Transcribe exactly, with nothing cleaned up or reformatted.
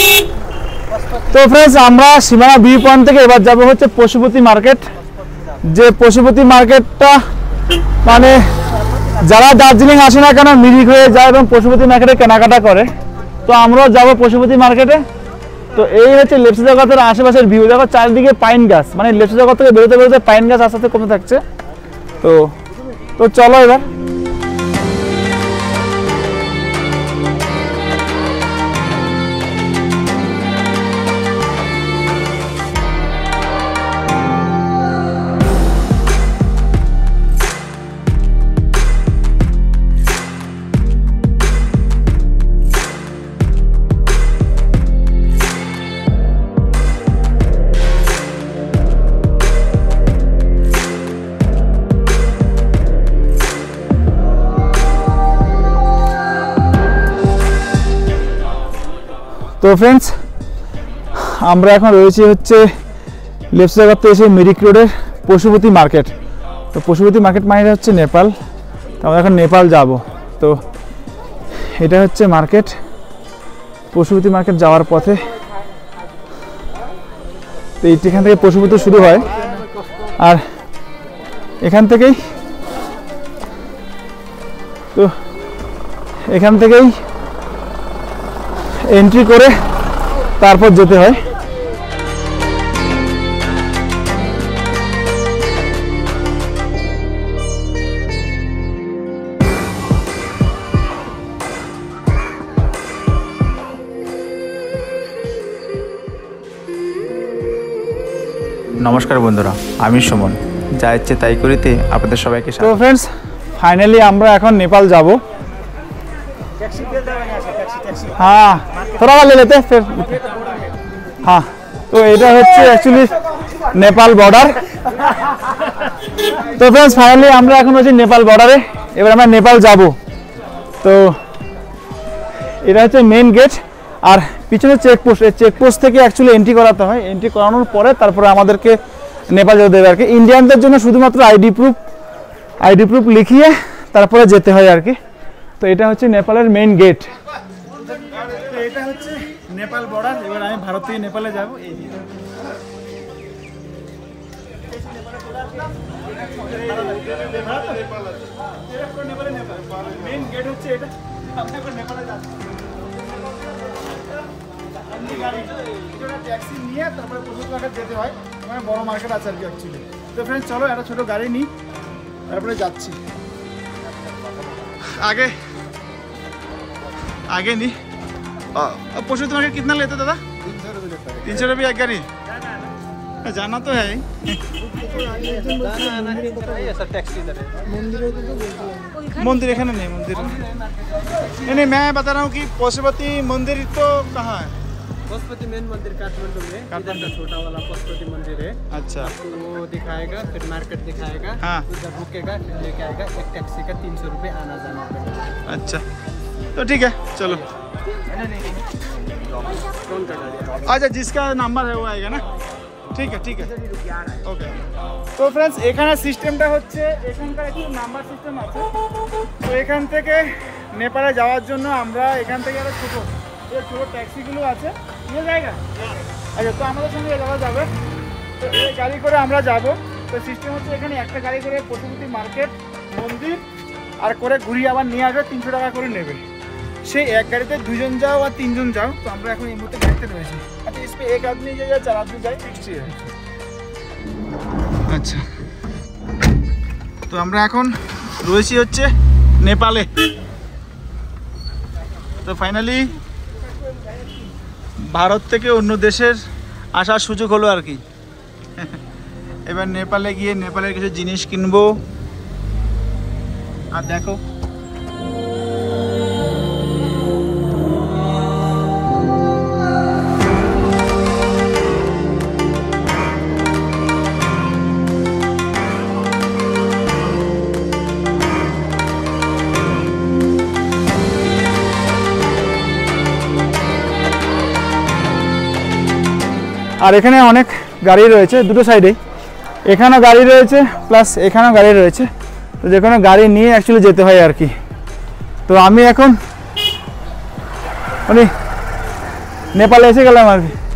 তো फ्रेंड्स আমরা সীমানা ভিউ পয়েন্ট থেকে এবার যাব হচ্ছে পশুপতি মার্কেট। যে পশুপতি মার্কেটটা মানে যারা দার্জিলিং আসে না কেন মিরিক হয়ে যায় এবং পশুপতি মার্কেটে কেনাকাটা করে। তো আমরাও যাব পশুপতি মার্কেটে। তো এই হচ্ছে লেপসা জগতের আশেপাশের ভিউ, দেখো চারিদিকে পাইন গাছ, মানে লেপসা জগৎ থেকে বেরোতে বেরোতে পাইন গাছ আস্তে আস্তে কমে থাকছে। তো তো চলো এবার তো फ्रेंड्स আমরা এখন রয়েছি হচ্ছে লেফট সাইড থেকে এসে মিরিক রোডের পশুপতি মার্কেট। তো পশুপতি মার্কেট মানে হচ্ছে নেপাল। তো আমরা এখন নেপাল যাব। তো এটা হচ্ছে মার্কেট, পশুপতি মার্কেট যাওয়ার পথে। তো এইখান থেকে পশুপতি শুরু হয় আর এখান থেকেই তো এখান থেকেই এন্ট্রি করে তারপর যেতে হয়। নমস্কার বন্ধুরা, আমি সুমন, যা ইচ্ছে তাই করিতে আপনাদের সবাইকে তো फ्रेंड्स ফাইনালি আমরা এখন নেপাল যাব। हाँ थोड़ा ले लेते हैं फिर। हाँ तो এটা হচ্ছে অ্যাকচুয়ালি নেপাল বর্ডার। তো फ्रेंड्स ফাইনালি আমরা এখন হচ্ছে নেপাল বর্ডারে, এবার আমরা নেপাল যাব। তো এটা হচ্ছে মেইন গেট আর পিছনে চেকপোস্ট, এই চেকপোস্ট থেকে অ্যাকচুয়ালি এন্ট্রি করাতে হয়। এন্ট্রি করানোর পরে তারপরে আমাদেরকে নেপাল যেতে দেবে আর কি। ইন্ডিয়ানদের জন্য শুধুমাত্র আইডি প্রুফ আইডি প্রুফ লিখিয়ে তারপরে যেতে হয় আর কি। তো এটা হচ্ছে নেপালের মেইন গেট। তো এটা হচ্ছে নেপাল বর্ডার। এবার আমি ভারত থেকে নেপালে যাব। এই মেইন গেট হচ্ছে এটা। আমরা এখন নেপালে যাব। ট্যাক্সি নিয়ে তারপরে পশুপতি মার্কেট যেতে হয়। ওখানে বড় মার্কেট আছে আর কি অ্যাকচুয়ালি। তো फ्रेंड्स চলো একটা ছোট গাড়ি নিই, তারপরে যাচ্ছি। आगे आगे नहीं पशुपति मार्केट कितना लेते दादा? तीन सौ रुपये एक गाड़ी। जाना तो है मंदिर एखाने नहीं, मंदिर नहीं नहीं मैं बता रहा हूँ कि पशुपति मंदिर तो कहाँ है? पशुपति मेन मंदिर काठमांडू में, इधर का छोटा वाला पशुपति मंदिर है। अच्छा वो दिखाएगा, फिर मार्केट दिखाएगा। हाँ जब रुकेगा फिर लेके आएगा। एक टैक्सी का तीन सौ रुपये आना जाना पड़ेगा। अच्छा तो ठीक है चलो। कौन का गाड़ी? अच्छा जिसका नंबर है वो आएगा ना? ठीक है ठीक है ओके। तो फ्रेंड्स এখানে সিস্টেমটা হচ্ছে এখানকার একটু নাম্বার সিস্টেম আছে। তো এখান থেকে নেপালে যাওয়ার জন্য আমরা এখান থেকে একটা ছোট এই ছোট ট্যাক্সিগুলো আছে, নিয়ে জায়গা। আচ্ছা তো আমাদের সঙ্গে যাওয়া যাবে। তো এই গাড়ি করে আমরা যাব। তো সিস্টেম হচ্ছে এখানে একটা গাড়ি করে পশুপতি মার্কেট মন্দির আর করে ঘুরিয়ে আবার নিয়ে আসবে, তিনশো টাকা করে নেবে। সেই এক গাড়িতে দুজন যাও আর তিনজন যাও। তো আমরা এখন এই মুহূর্তে গাড়িতে রয়েছি। আচ্ছা इसमें एक आदमी जाए या चार आदमी जाए फिक्स है। আচ্ছা তো আমরা এখন রয়েছি হচ্ছে নেপালে। তো ফাইনালি ভারত থেকে অন্য দেশের আসার সুযোগ হলো আর কি। এবার নেপালে গিয়ে নেপালের কিছু জিনিস কিনবো। আর দেখো আর এখানে অনেক গাড়ি রয়েছে দুটো সাইডেই, এখানেও গাড়ি রয়েছে প্লাস এখানেও গাড়ি রয়েছে। তো যে কোনো গাড়ি নিয়ে অ্যাকচুয়ালি যেতে হয় আর কি। তো আমি এখন মানে নেপালে এসে গেলাম আর কি।